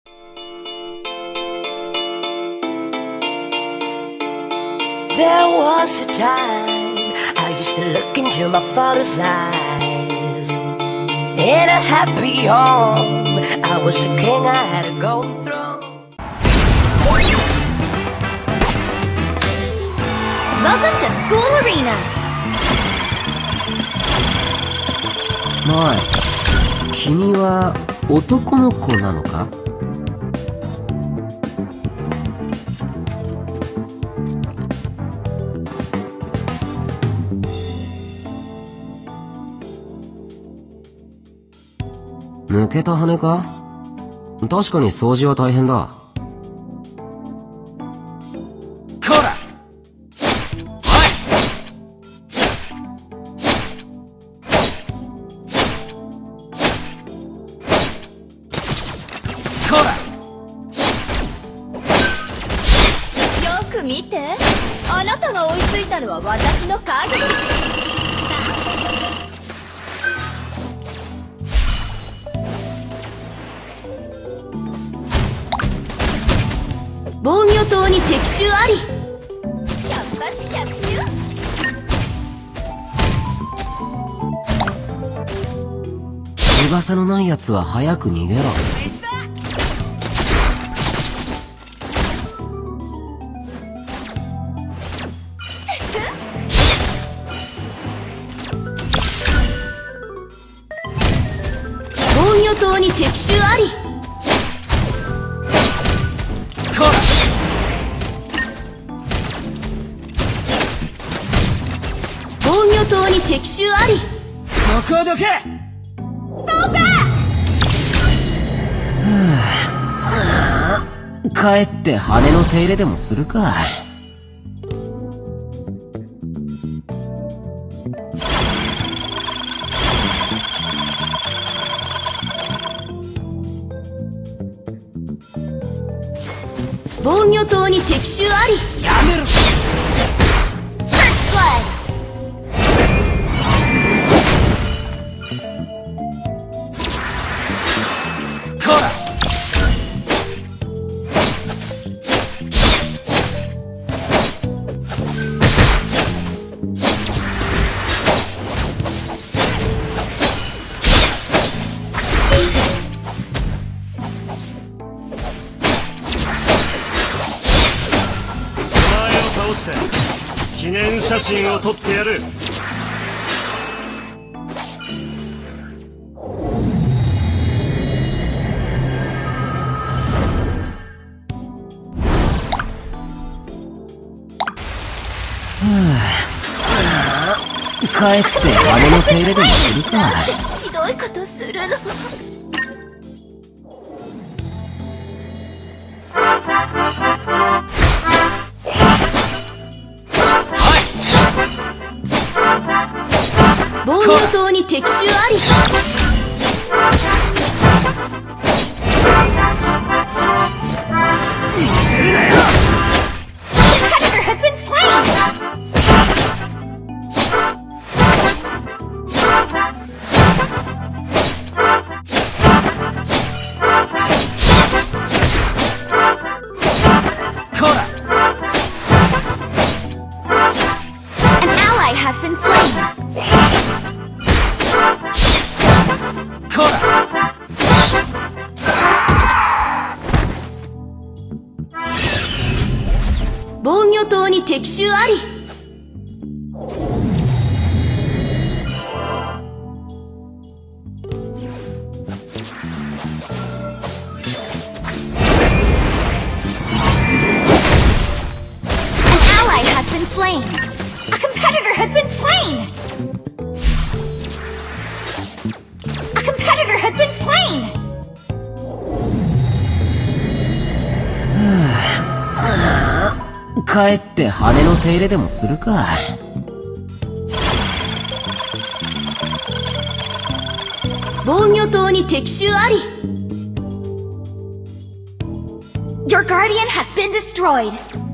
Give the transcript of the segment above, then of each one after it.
There was a time I used to look into my father's eyes. In a happy home, I was a king, I had a golden throne. Welcome to School Arena. まあ、君は男の子なのか？抜けた羽か？確かに掃除は大変だ。 こら！はい！こら！ よく見て。あなたが追いついたのは私の影。防御塔に敵襲あり。百発百中。 翼のないやつは早く逃げろ。 防御塔に敵襲あり。防御塔に敵襲あり。 そこどけ！ 帰って羽の手入れでもするか。 防御塔に敵襲あり。 やめろ！記念写真を撮ってやる。 帰って羽の手入れでもするか。 ひどいことするの。防御塔に敵襲あり。防御塔に敵襲あり。An ally has been slain. A competitor has been slain. A competitor has been slain. 帰って羽の手入れでもするか。 防御塔に敵襲あり。Your guardian has been destroyed.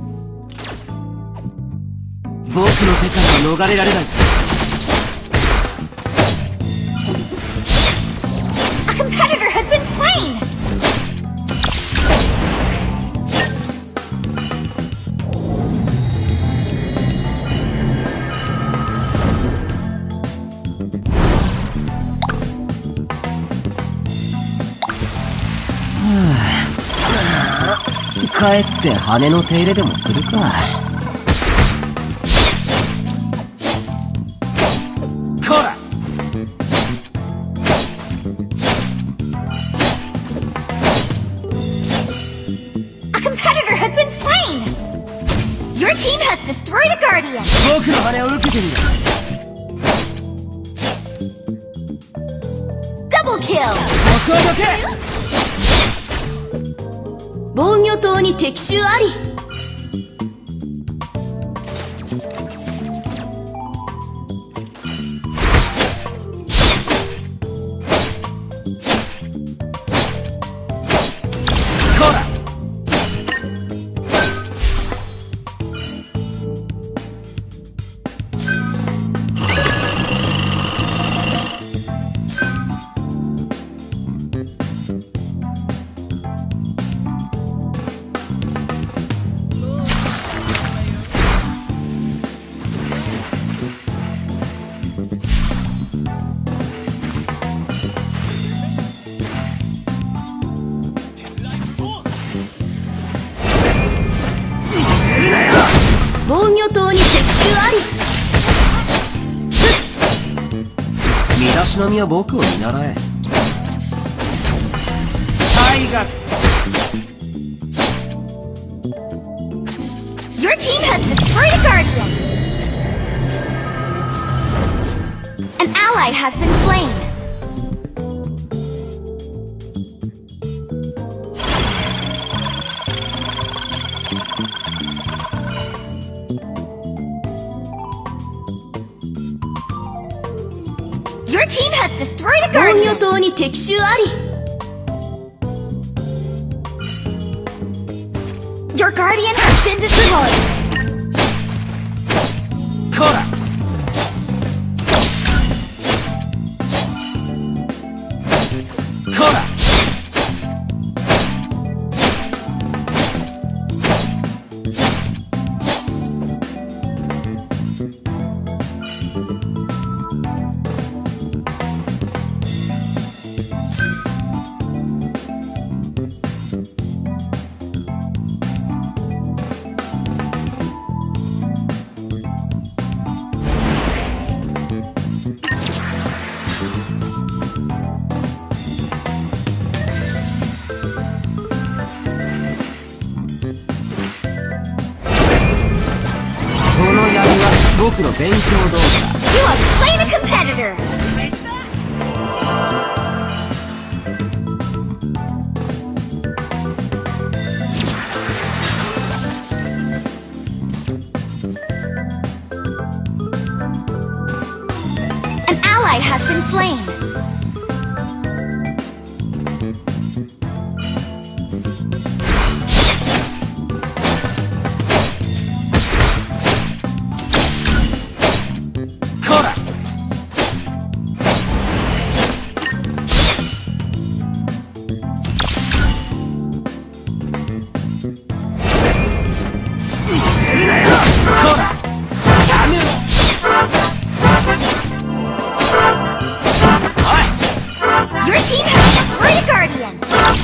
僕の手から逃れられない。 A competitor has been slain. 帰って羽の手入れでもするか。 こら A competitor has been slain! Your team has destroyed a guardian! 僕の羽を受けてみろ。 Double kill! ここどけ。 防御塔に敵襲あり。 こら防御塔に敵襲あり。 身だしなみは僕を見習え。 大学 Your team has destroyed a guardian! An ally has been slain! Your team has destroyed a guardian! 防御塔に敵襲あり。Your guardian has been destroyed! こら こらこの槍は僕の勉強道具だ。 You have slain a competitor! An ally has been slain! Your team has destroyed a guardian!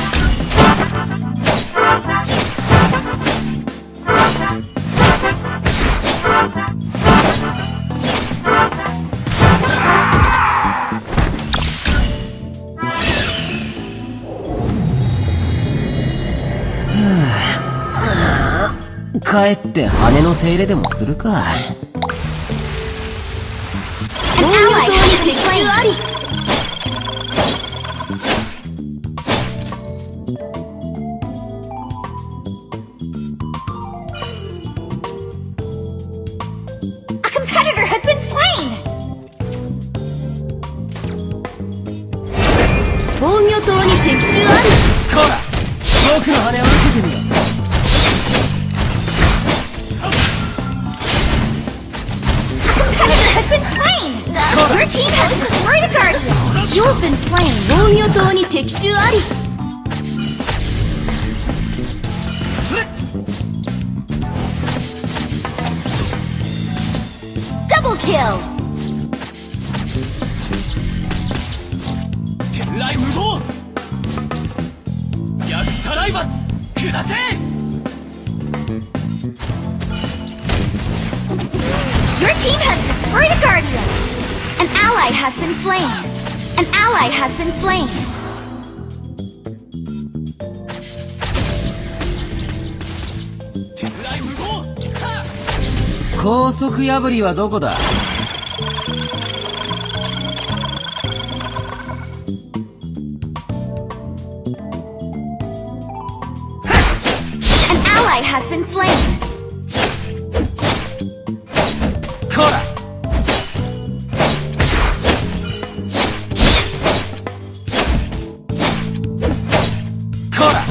Huh. 帰って羽の手入れでもするか。 防御塔に敵襲あり。A competitor has been slain! 防御塔に敵襲あり。 こら僕の羽を受けてみろ。 Competitor has been slain! Your team has destroyed a guardian! You've been slain! 防御塔に敵襲あり。Double kill! 天雷無謀逆財閥下せ。 Your team has destroyed a guardian! An ally has been slain! An ally has been slain! 高速破りはどこだ。 An ally has been slain! こら。 こら。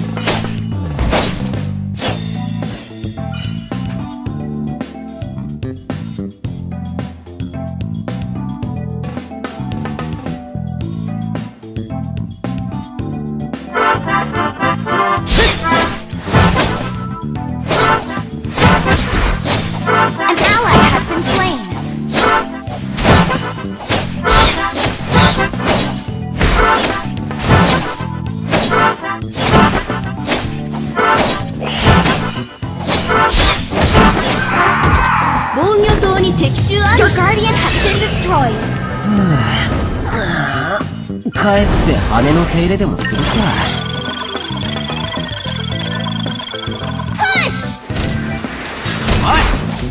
An ally has been slain! Your guardian has been destroyed! 帰って羽の手入れでもするか。 Push! おい。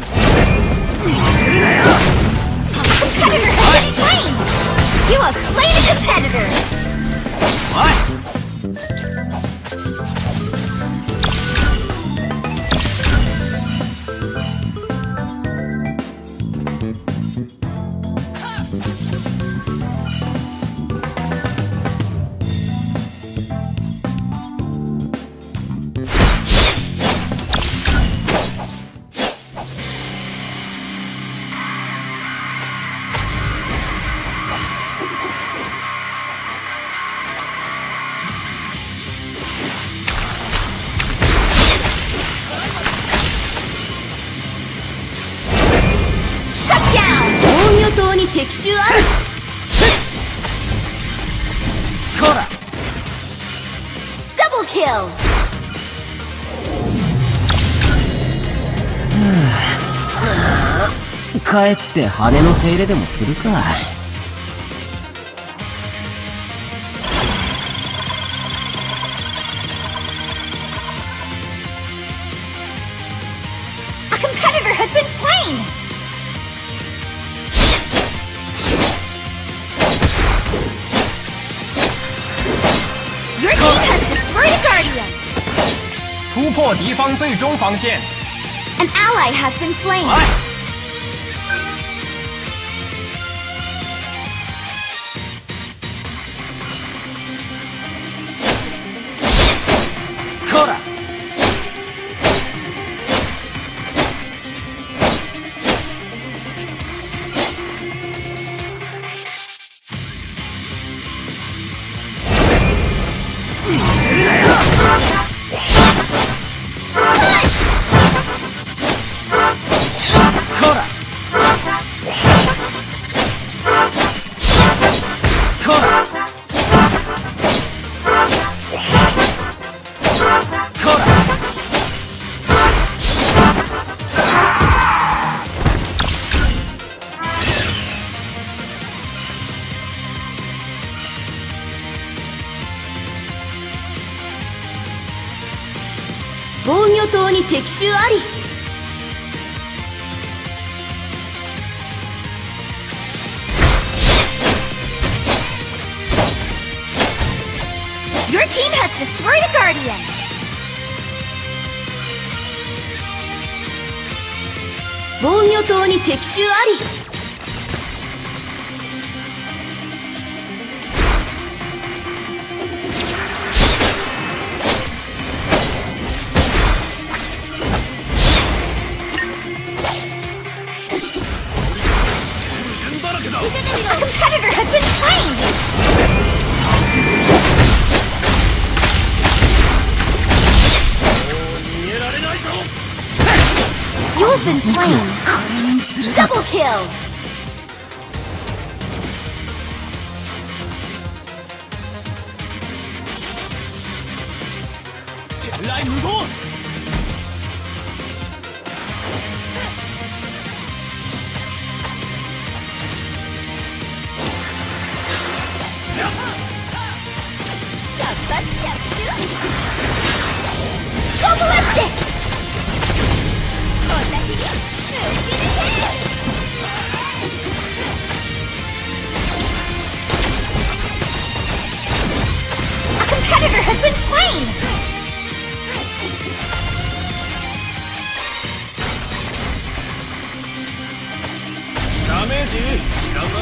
Competitor has been slain! You have slain a competitor! おい。 防御塔に敵襲ある。 こら。 Double kill! 帰って羽の手入れでもするか。 A competitor has been slain! Your team has destroyed a guardian! 突破敌方最终防线。 An ally has been slain! おい。 こら。 こら。 こら。 こら。 防御塔に敵襲あり。 Your team has destroyed a guardian! 防御塔に敵襲あり。 順だらけだ。 A competitor has been slain! You have been slain! Double kill! 天雷無言。 百発百中コブワッテお先に打ち抜け。A competitor has been slain! ダメージ知らんな。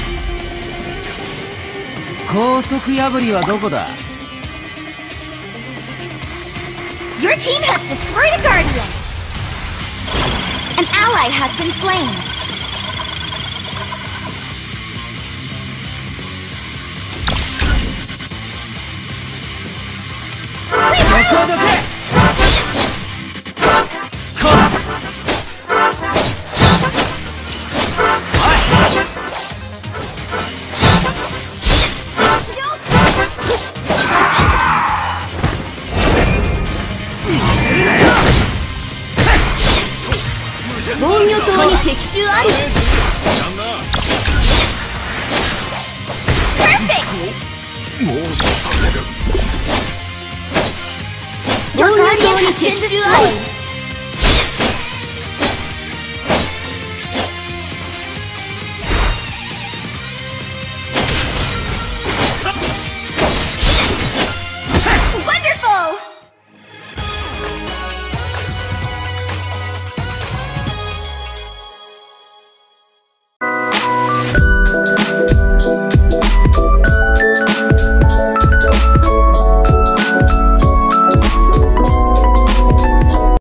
高速破りはどこだ。 Your team has destroyed a guardian! An ally has been slain! We 防御塔に敵襲あり。 もうさせる。 防御塔に敵襲あり。